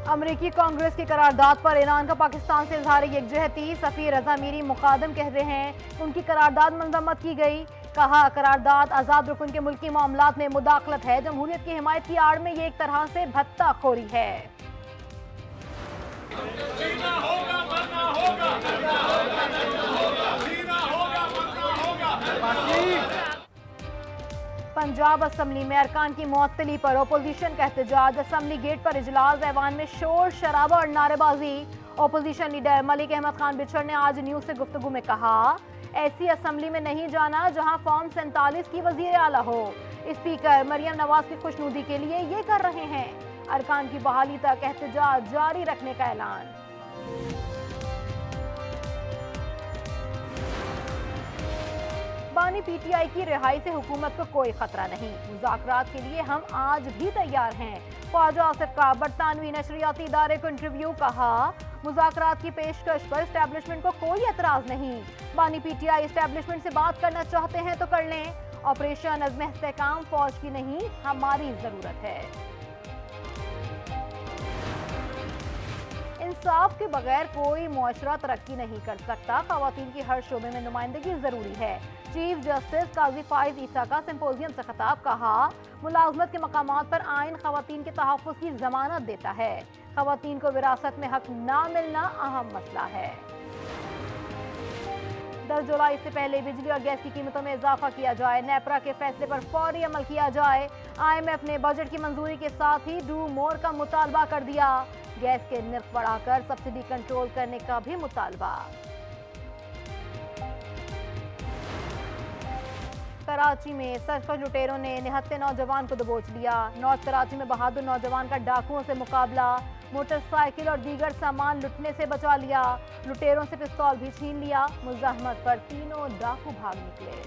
अमरीकी कांग्रेस की करारदाद पर ईरान का पाकिस्तान से इजहार यकजहती। सफीर रजा मीरी मुकादम कहते हैं उनकी करारदाद मंजम्मत की गई। कहा करारदाद आजाद रुकन के मुल्की मामलात में मुदाखलत है। जमहूरियत की हिमायत की आड़ में ये एक तरह से भत्ताखोरी है। पंजाब असम्बली में अरकान की मुअत्तली पर ओपोजिशन का एहतजाज। असम्बली गेट पर इजलास, ऐवान में शोर शराबा और नारेबाजी। ओपोजिशन लीडर मलिक अहमद खान बिछड़ ने आज न्यूज से गुफ्तगू में कहा, ऐसी असम्बली में नहीं जाना जहां फॉर्म 47 की वजीर आला हो। स्पीकर मरियम नवाज की खुशनुदी के लिए ये कर रहे हैं। अरकान की बहाली तक एहतजाज जारी रखने का ऐलान। बानी पीटीआई की रिहाई से हुकूमत को कोई खतरा नहीं। मुज़ाकरात के लिए हम आज भी तैयार हैं। ख्वाजा आसिफ का बरतानवी नशरियाती इदारे को इंटरव्यू। कहा मुज़ाकरात की पेशकश पर एस्टैब्लिशमेंट को कोई एतराज नहीं। बानी पीटीआई एस्टैब्लिशमेंट से बात करना चाहते हैं तो कर लें। ऑपरेशन अज़्म इस्तेहकाम फौज की नहीं, हमारी जरूरत है। इंसाफ के बगैर कोई मुआशरा तरक्की नहीं कर सकता। खवातीन की हर शोबे में नुमाइंदगी जरूरी है। चीफ जस्टिस काजी फाइज ईसा का सिंपोजियम से खिताब। कहा मुलाजमत के मकामात पर आइन खवातीन के तहफ़्फ़ुज़ की जमानत देता है। खवातीन को विरासत में हक ना मिलना अहम मसला है। 10 जुलाई से पहले बिजली और गैस की कीमतों में इजाफा किया जाए। नेपरा के फैसले पर फौरी अमल किया जाए। IMF ने बजट की मंजूरी के साथ ही डू मोर का मुतालबा कर दिया। गैस के निर्ख बढ़ाकर सब्सिडी कंट्रोल करने का भी मुतालबा। कराची में सर्कस लुटेरों ने निहत्ते नौजवान को दबोच लिया। नॉर्थ कराची में बहादुर नौजवान का डाकुओं से मुकाबला। मोटरसाइकिल और दीगर सामान लुटने से बचा लिया। लुटेरों से पिस्तौल भी छीन लिया। मुज़ाहमत पर तीनों डाकू भाग निकले।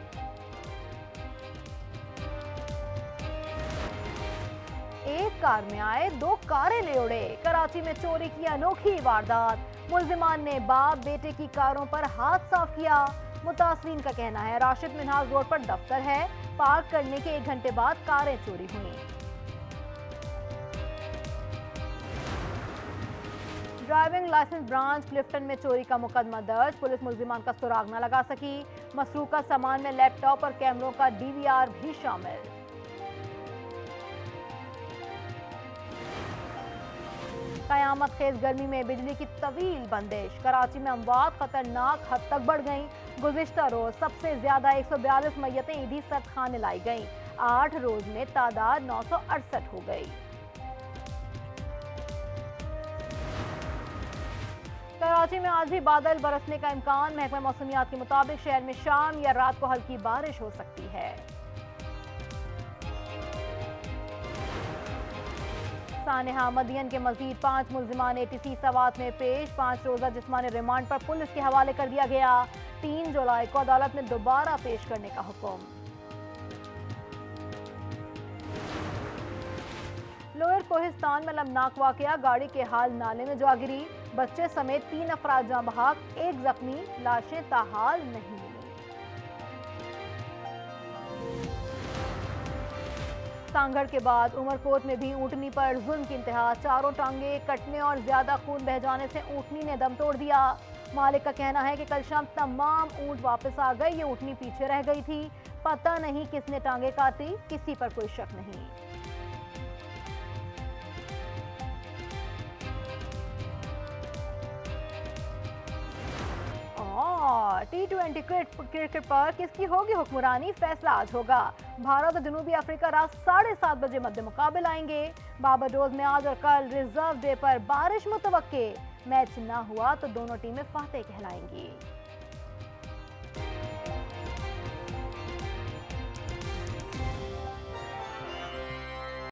एक कार में आए 2 कारें ले उड़े। कराची में चोरी की अनोखी वारदात। मुल्जिमान ने बाप बेटे की कारों पर हाथ साफ किया। मुतासरीन का कहना है राशिद मिनहाज रोड पर दफ्तर है। पार्क करने के 1 घंटे बाद कारें चोरी हुई। ड्राइविंग लाइसेंस ब्रांच क्लिफ्टन में चोरी का मुकदमा दर्ज। पुलिस मुल्जिमान का सुराग न लगा सकी। मसरूका सामान में लैपटॉप और कैमरों का DVR भी शामिल। कयामत खेज गर्मी में बिजली की तवील बंदिश। कराची में अमवात खतरनाक हद तक बढ़ गईं। गुज़िश्ता रोज सबसे ज्यादा 142 मैयतें ईदी सदखाने लाई गईं। 8 रोज में तादाद 968 हो गई। कराची में आज भी बादल बरसने का इम्कान। महकमा मौसमियात के मुताबिक शहर में शाम या रात को हल्की बारिश हो सकती है। सानेहा मदियन के मजीद 5 मुल्जिमान ATC सवात में पेश। 5 रोजा जिस्मानी रिमांड पर पुलिस के हवाले कर दिया गया। 3 जुलाई को अदालत में दोबारा पेश करने का हुक्म। लोअर कोहिस्तान में लमनाक वाकया। गाड़ी के हाल नाले में जा गिरी। बच्चे समेत 3 अफराद जाँ बहक, 1 जख्मी। लाशें ताहाल नहीं मिली। सांगड़ के बाद उमरकोट में भी ऊँटनी पर जुल्म की इंतहा। चारों टांगे कटने और ज्यादा खून बह जाने से ऊँटनी ने दम तोड़ दिया। मालिक का कहना है कि कल शाम तमाम ऊँट वापस आ गए। ये ऊँटनी पीछे रह गई थी। पता नहीं किसने टांगे काटी, किसी पर कोई शक नहीं। T20 क्रिकेट पर किसकी होगी हुक्मरानी, फैसला आज होगा। भारत और जनूबी अफ्रीका रात 7:30 बजे मध्य मुकाबले आएंगे। बारबाडोस में आज और कल रिजर्व डे पर बारिश मुतवक्के। मैच ना हुआ तो दोनों टीमें फातेह कहलाएंगी।